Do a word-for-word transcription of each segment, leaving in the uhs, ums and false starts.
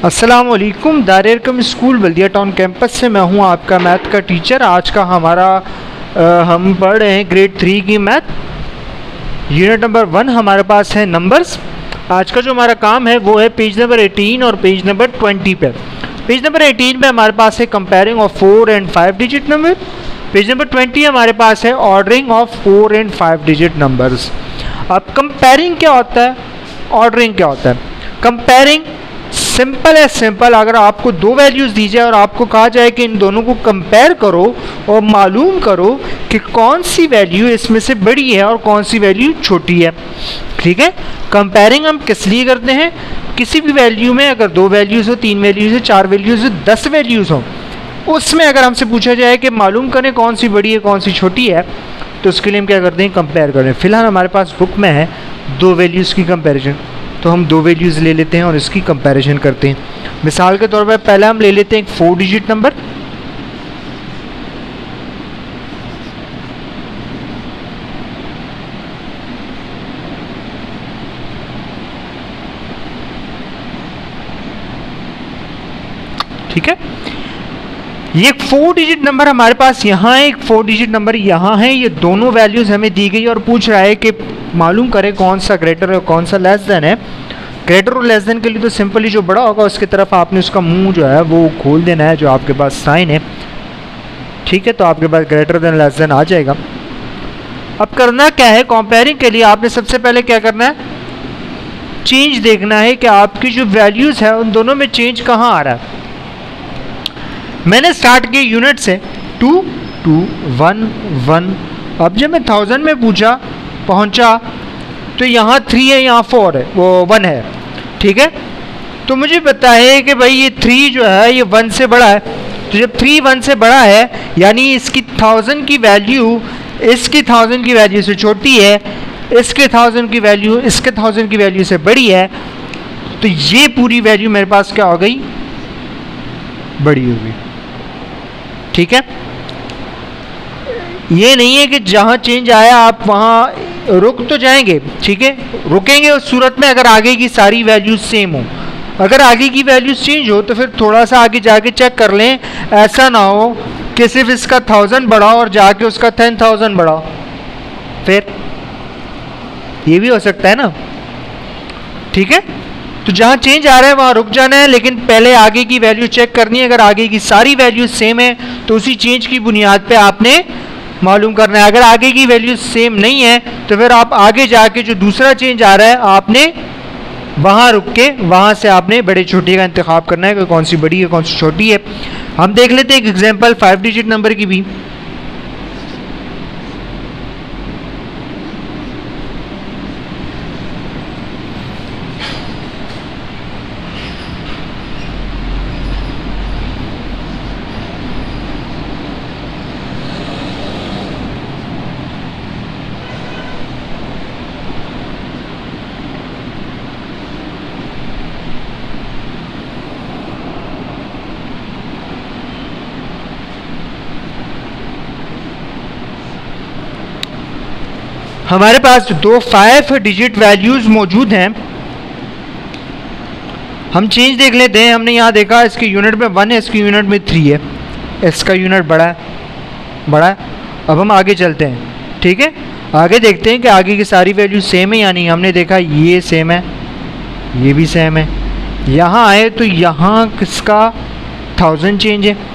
अस्सलाम वालेकुम। दायरा स्कूल बल्दिया टाउन कैंपस से मैं हूं आपका मैथ का टीचर। आज का हमारा आ, हम पढ़ रहे हैं ग्रेड थ्री की मैथ, यूनिट नंबर वन हमारे पास है नंबर्स। आज का जो हमारा काम है वो है पेज नंबर एटीन और पेज नंबर ट्वेंटी पे। पेज नंबर एटीन पे हमारे पास है comparing of four and five digit number. Page number twenty हमारे पास है ordering of four and five digit numbers. अब कंपेयरिंग क्या होता है, ऑर्डरिंग क्या होता है? कंपेयरिंग सिंपल है, सिंपल। अगर आपको दो वैल्यूज़ दी जाए और आपको कहा जाए कि इन दोनों को कंपेयर करो और मालूम करो कि कौन सी वैल्यू इसमें से बड़ी है और कौन सी वैल्यू छोटी है, ठीक है। कंपेयरिंग हम किस लिए करते हैं? किसी भी वैल्यू में अगर दो वैल्यूज़ हो, तीन वैल्यूज़ हो, चार वैल्यूज़ हो, दस वैल्यूज़ हो, उसमें अगर हमसे पूछा जाए कि मालूम करें कौन सी बड़ी है कौन सी छोटी है, तो उसके लिए हम क्या करते हैं? कंपेयर करें। फिलहाल हमारे पास बुक में है दो वैल्यूज़ की कंपेरिजन, तो हम दो वैल्यूज़ ले लेते हैं और इसकी कंपैरिजन करते हैं। मिसाल के तौर पर पहले हम ले लेते हैं एक फोर डिजिट नंबर। ठीक है, ये एक फोर डिजिट नंबर हमारे पास यहाँ है, एक फोर डिजिट नंबर यहाँ है। ये दोनों वैल्यूज़ हमें दी गई और पूछ रहा है कि मालूम करें कौन सा ग्रेटर है कौन सा लेस देन है। ग्रेटर और लेस देन के लिए तो सिंपली जो बड़ा होगा उसकी तरफ आपने उसका मुंह जो है वो खोल देना है, जो आपके पास साइन है, ठीक है। तो आपके पास ग्रेटर देन लेस देन आ जाएगा। अब करना क्या है? कंपेयरिंग के लिए आपने सबसे पहले क्या करना है? चेंज देखना है कि आपकी जो वैल्यूज़ है उन दोनों में चेंज कहाँ आ रहा है। मैंने स्टार्ट किया यूनिट से, टू टू वन वन। अब जब मैं थाउजेंड में पूछा पहुंचा तो यहाँ थ्री है, यहाँ फोर है, वो वन है, ठीक है। तो मुझे पता है कि भाई ये थ्री जो है ये वन से बड़ा है। तो जब थ्री वन से बड़ा है यानी इसकी थाउजेंड की वैल्यू इसकी थाउजेंड की वैल्यू से छोटी है, इसके थाउजेंड की वैल्यू इसके थाउजेंड की वैल्यू से बड़ी है। तो ये पूरी वैल्यू मेरे पास क्या हो गई? बड़ी हो गई, ठीक है। ये नहीं है कि जहाँ चेंज आया आप वहाँ रुक तो जाएंगे, ठीक है, रुकेंगे उस सूरत में अगर आगे की सारी वैल्यूज सेम हो। अगर आगे की वैल्यूज चेंज हो तो फिर थोड़ा सा आगे जाके चेक कर लें, ऐसा ना हो कि सिर्फ इसका थाउजेंड बढ़ाओ और जाके उसका टेन थाउजेंड बढ़ाओ, फिर ये भी हो सकता है ना, ठीक है। तो जहाँ चेंज आ रहा है वहाँ रुक जाना है, लेकिन पहले आगे की वैल्यू चेक करनी है। अगर आगे की सारी वैल्यूज सेम है तो उसी चेंज की बुनियाद पे आपने मालूम करना है। अगर आगे की वैल्यू सेम नहीं है तो फिर आप आगे जाके जो दूसरा चेंज आ रहा है आपने वहाँ रुक के वहाँ से आपने बड़े छोटे का इंतखाब करना है कि कौन सी बड़ी है कौन सी छोटी है। हम देख लेते हैं एक एग्जांपल फाइव डिजिट नंबर की भी। हमारे पास दो फाइव डिजिट वैल्यूज मौजूद हैं। हम चेंज देख लेते हैं। हमने यहाँ देखा इसके यूनिट में वन है, इसकी यूनिट में थ्री है, इसका यूनिट बड़ा है बड़ा है अब हम आगे चलते हैं, ठीक है। आगे देखते हैं कि आगे की सारी वैल्यू सेम है या नहीं। हमने देखा ये सेम है, ये भी सेम है। यहाँ आए तो यहाँ किसका थाउजेंड चेंज है,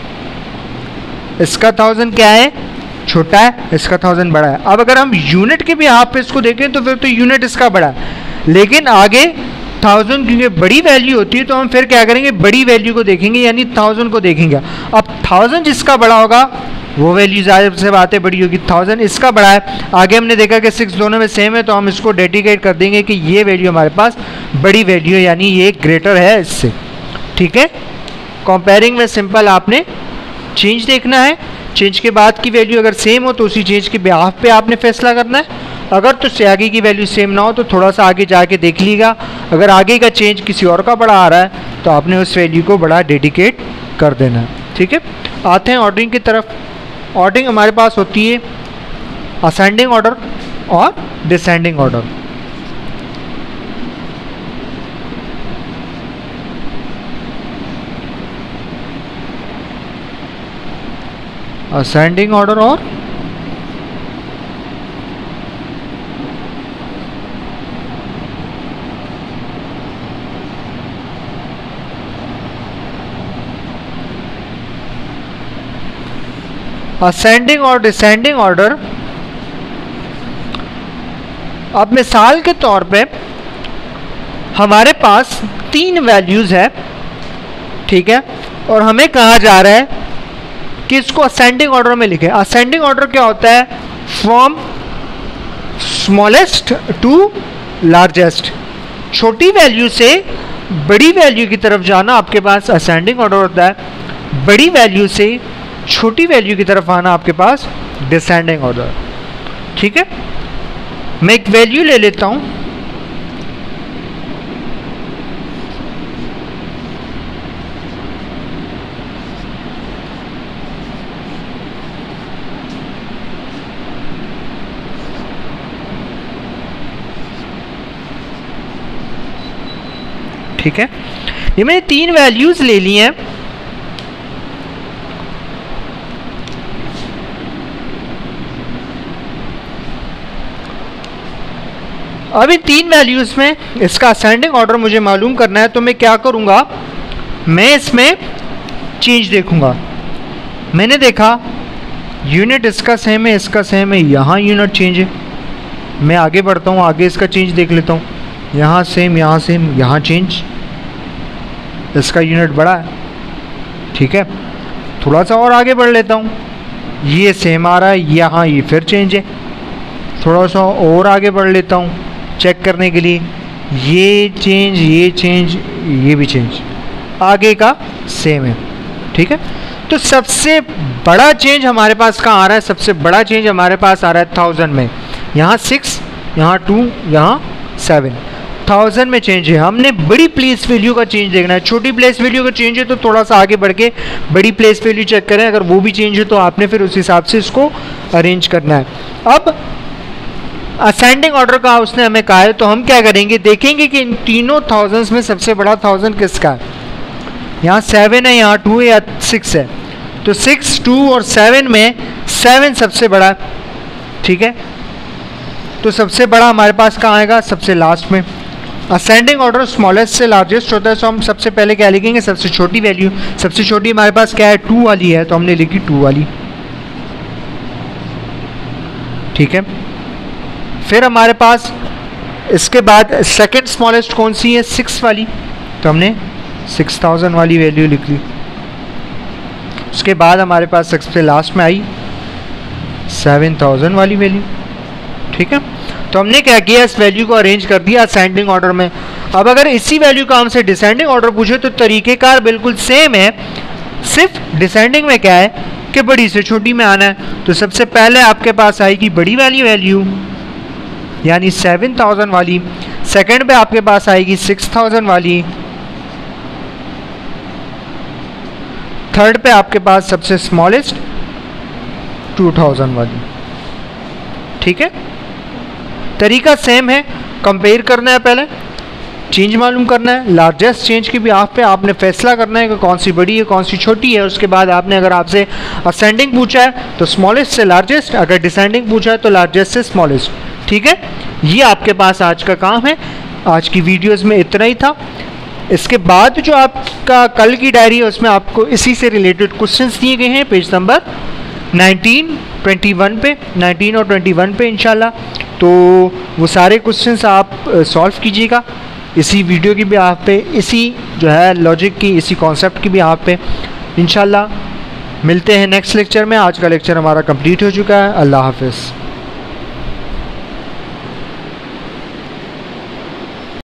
इसका थाउजेंड क्या है? छोटा है, इसका थाउजेंड बड़ा है। अब अगर हम यूनिट के भी हाफ पे इसको देखें तो फिर तो यूनिट इसका बड़ा है, लेकिन आगे थाउजेंड क्योंकि बड़ी वैल्यू होती है तो हम फिर क्या करेंगे? बड़ी वैल्यू को देखेंगे, यानी थाउजेंड को देखेंगे। अब थाउजेंड जिसका बड़ा होगा वो वैल्यू ज़ाहिर से बातें बड़ी होगी। थाउजेंड इसका बड़ा है, आगे हमने देखा कि सिक्स दोनों में सेम है तो हम इसको डेडिकेट कर देंगे कि ये वैल्यू हमारे पास बड़ी वैल्यू है, यानी ये ग्रेटर है इससे, ठीक है। कंपेयरिंग में सिंपल आपने चेंज देखना है। चेंज के बाद की वैल्यू अगर सेम हो तो उसी चेंज के बिहाफ पे आपने फैसला करना है। अगर तो से आगे की वैल्यू सेम ना हो तो थोड़ा सा आगे जाके देख लीजिएगा। अगर आगे का चेंज किसी और का बड़ा आ रहा है तो आपने उस वैल्यू को बड़ा डेडिकेट कर देना है, ठीक है। आते हैं ऑर्डरिंग की तरफ। ऑर्डरिंग हमारे पास होती है असेंडिंग ऑर्डर और डिसेंडिंग ऑर्डर। असेंडिंग ऑर्डर और असेंडिंग और डिसेंडिंग ऑर्डर। अब मिसाल के तौर पे हमारे पास तीन वैल्यूज है, ठीक है, और हमें कहा जा रहा है कि इसको असेंडिंग ऑर्डर में लिखें। असेंडिंग ऑर्डर क्या होता है? फ्रॉम स्मॉलेस्ट टू लार्जेस्ट, छोटी वैल्यू से बड़ी वैल्यू की तरफ जाना आपके पास असेंडिंग ऑर्डर होता है। बड़ी वैल्यू से छोटी वैल्यू की तरफ आना आपके पास डिसेंडिंग ऑर्डर, ठीक है। मैं एक वैल्यू ले लेता हूं, ठीक है। ये मैंने तीन वैल्यूज ले ली हैं। अभी तीन वैल्यूज में इसका असेंडिंग ऑर्डर मुझे मालूम करना है, तो मैं क्या करूंगा, मैं इसमें चेंज देखूंगा। मैंने देखा यूनिट इसका सेम है, इसका सेम है, यहाँ यूनिट चेंज है। मैं आगे बढ़ता हूँ, आगे इसका चेंज देख लेता हूँ। यहाँ सेम, यहाँ सेम, यहाँ चेंज, इसका यूनिट बड़ा है, ठीक है। थोड़ा सा और आगे बढ़ लेता हूँ, ये सेम आ रहा है, यहाँ ये फिर चेंज है। थोड़ा सा और आगे बढ़ लेता हूँ चेक करने के लिए, ये चेंज, ये चेंज, ये भी चेंज, आगे का सेम है, ठीक है। तो सबसे बड़ा चेंज हमारे पास कहाँ आ रहा है? सबसे बड़ा चेंज हमारे पास आ रहा है थाउजेंड में। यहाँ सिक्स, यहाँ टू, यहाँ सेवन, थाउजेंड में चेंज है। हमने बड़ी प्लेस वैल्यू का चेंज देखना है। छोटी प्लेस वैल्यू का चेंज है तो थोड़ा सा आगे बढ़ के बड़ी प्लेस वैल्यू चेक करें, अगर वो भी चेंज है तो आपने फिर उस हिसाब से इसको अरेंज करना है। अब असेंडिंग ऑर्डर का उसने हमें कहा है, तो हम क्या करेंगे, देखेंगे कि इन तीनों थाउजेंड्स में सबसे बड़ा थाउजेंड किसका है। यहाँ सेवन है, यहाँ टू है, या सिक्स है, तो सिक्स, टू और सेवन में सेवन सबसे बड़ा है, ठीक है। तो सबसे बड़ा हमारे पास कहाँ आएगा? सबसे लास्ट में। असेंडिंग ऑर्डर स्मॉलेस्ट से लार्जेस्ट होता है, तो हम सबसे पहले क्या लिखेंगे? सबसे छोटी वैल्यू। सबसे छोटी हमारे पास क्या है? टू वाली है, तो हमने लिखी टू वाली, ठीक है। फिर हमारे पास इसके बाद सेकंड स्मॉलेस्ट कौन सी है? सिक्स वाली, तो हमने सिक्स थाउजेंड वाली वैल्यू लिख ली। उसके बाद हमारे पास सबसे लास्ट में आई सेवन थाउजेंड वाली वैल्यू, ठीक है। तो हमने क्या किया, इस वैल्यू को अरेंज कर दिया असेंडिंग ऑर्डर में। अब अगर इसी वैल्यू का हमसे डिसेंडिंग ऑर्डर पूछे तो तरीकेकार बिल्कुल सेम है, सिर्फ डिसेंडिंग में क्या है कि बड़ी से छोटी में आना है। तो सबसे पहले आपके पास आएगी बड़ी वाली वैल्यू, यानी सेवन थाउजेंड वाली। सेकंड पे आपके पास आएगी सिक्स थाउजेंड वाली। थर्ड पे आपके पास सबसे स्मॉलेस्ट टू थाउजेंड वाली, ठीक है। तरीका सेम है, कंपेयर करना है, पहले चेंज मालूम करना है। लार्जेस्ट चेंज की भी आप पे आपने फैसला करना है कि कौन सी बड़ी है कौन सी छोटी है। उसके बाद आपने अगर आपसे असेंडिंग पूछा है तो स्मॉलेस्ट से लार्जेस्ट, अगर डिसेंडिंग पूछा है तो लार्जेस्ट से स्मॉलेस्ट, ठीक है। ये आपके पास आज का काम है। आज की वीडियोस में इतना ही था। इसके बाद जो आपका कल की डायरी है उसमें आपको इसी से रिलेटेड क्वेश्चंस दिए गए हैं, page number nineteen, twenty one पे, नाइनटीन और ट्वेंटी वन पे इंशाल्लाह। तो वो सारे क्वेश्चंस आप सॉल्व कीजिएगा। इसी वीडियो की भी आप पे, इसी जो है लॉजिक की, इसी कॉन्सेप्ट की भी आप पे इंशाल्लाह। मिलते हैं नेक्स्ट लेक्चर में। आज का लेक्चर हमारा कंप्लीट हो चुका है। अल्लाह हाफिज़।